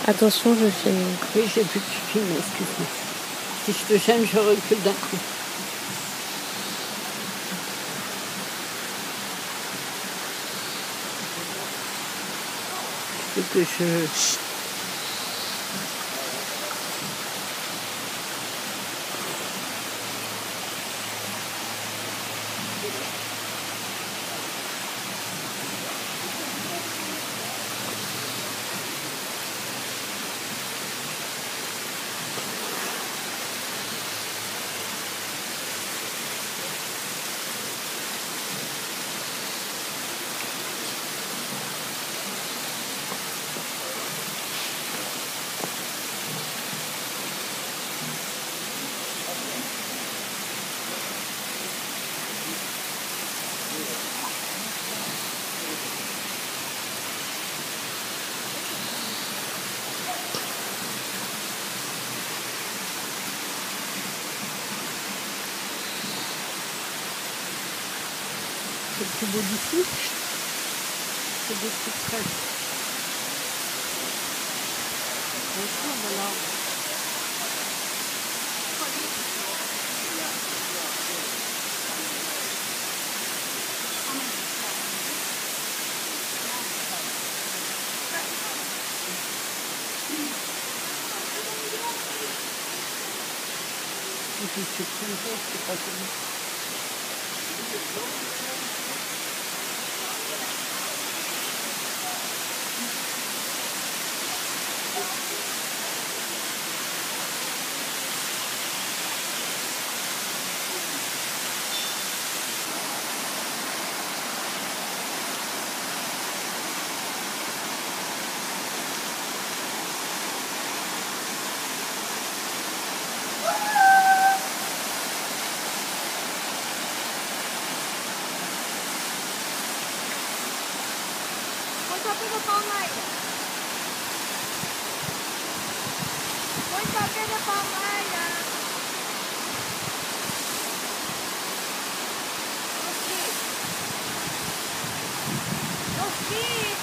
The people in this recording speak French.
Attention, je filme. Oui, j'ai vu que tu filmes, excuse-moi. Si je te gêne, je recule d'un coup. Il faut que je... C'est plus beau d'ici. C'est des petites crêpes. Bonjour, voilà. Et puis c'est sympa, c'est pas comme... Taper the palm right. Voy a taper the palm right. No ski. No ski.